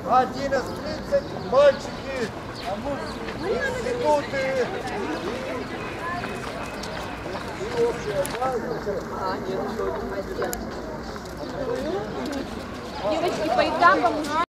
11:30 мальчики, институты и общая база. Девочки, по этапам уже.